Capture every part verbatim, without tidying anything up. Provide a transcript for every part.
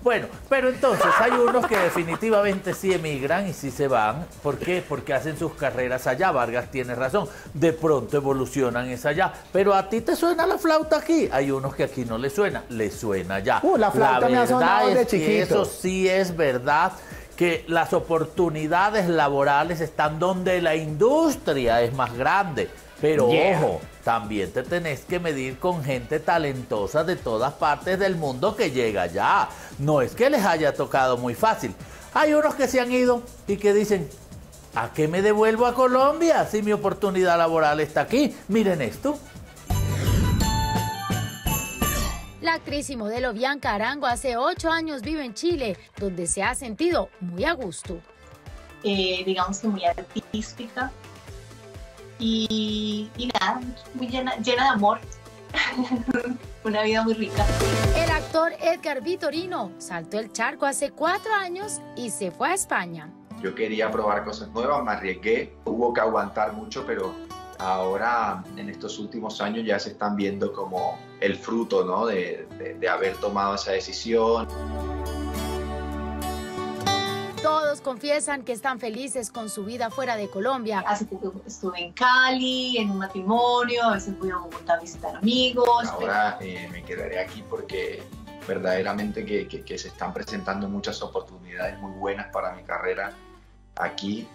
Bueno, pero entonces hay unos que definitivamente sí emigran y sí se van. ¿Por qué? Porque hacen sus carreras allá. Vargas tiene razón. De pronto evolucionan es allá. Pero a ti te suena la flauta aquí. Hay unos que aquí no les suena. Les suena allá. Uh, la flauta la me ha sonado verdad de es que chiquito. eso sí es verdad, que las oportunidades laborales están donde la industria es más grande. Pero Yeah. ojo, también te tenés que medir con gente talentosa de todas partes del mundo que llega allá. No es que les haya tocado muy fácil. Hay unos que se han ido y que dicen, ¿a qué me devuelvo a Colombia si mi oportunidad laboral está aquí? Miren esto. La actriz y modelo Bianca Arango hace ocho años vive en Chile, donde se ha sentido muy a gusto. Eh, digamos que muy artística y, y nada, muy llena, llena de amor. Una vida muy rica. El actor Edgar Vitorino saltó el charco hace cuatro años y se fue a España. Yo quería probar cosas nuevas, me arriesgué, hubo que aguantar mucho, pero ahora en estos últimos años ya se están viendo como el fruto, ¿no? de, de, de haber tomado esa decisión. Todos confiesan que están felices con su vida fuera de Colombia. Hace poco estuve en Cali, en un matrimonio, a veces voy a Bogotá a visitar amigos. Ahora eh, me quedaré aquí porque verdaderamente que, que, que se están presentando muchas oportunidades muy buenas para mi carrera aquí.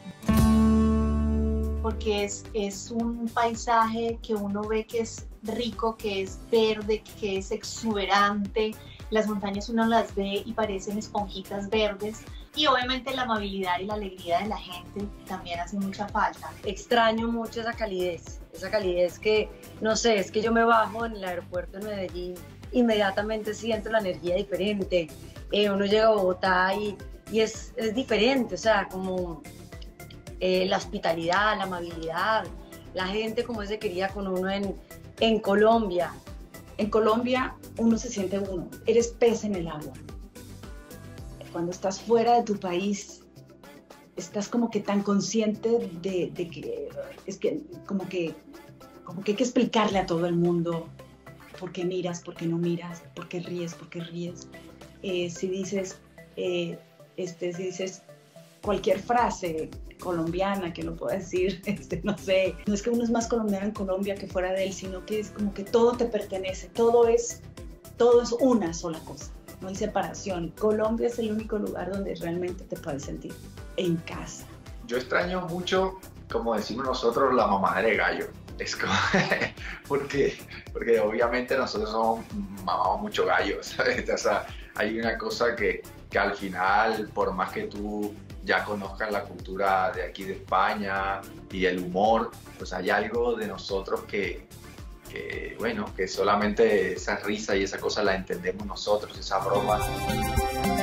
Porque es, es un paisaje que uno ve que es rico, que es verde, que es exuberante. Las montañas uno las ve y parecen esponjitas verdes. Y obviamente la amabilidad y la alegría de la gente también hace mucha falta. Extraño mucho esa calidez, esa calidez que, no sé, es que yo me bajo en el aeropuerto de Medellín, inmediatamente siento la energía diferente. Eh, uno llega a Bogotá y, y es, es diferente, o sea, como eh, la hospitalidad, la amabilidad, la gente como se quería con uno en, en Colombia. En Colombia uno se siente uno, eres pez en el agua. Cuando estás fuera de tu país, estás como que tan consciente de, de que es que como, que como que hay que explicarle a todo el mundo por qué miras, por qué no miras, por qué ríes, por qué ríes. Eh, si dices, eh, este, si dices cualquier frase colombiana que no pueda decir, este, no sé, no es que uno es más colombiano en Colombia que fuera de él, sino que es como que todo te pertenece, todo es, todo es una sola cosa. No hay separación. Colombia es el único lugar donde realmente te puedes sentir en casa. Yo extraño mucho, como decimos nosotros, la mamadera de gallo. Es como, porque, porque obviamente nosotros somos, mamamos mucho gallo, ¿sabes? O sea, hay una cosa que, que al final, por más que tú ya conozcas la cultura de aquí de España y el humor, pues hay algo de nosotros que, que, bueno, que solamente esa risa y esa cosa la entendemos nosotros, esa broma.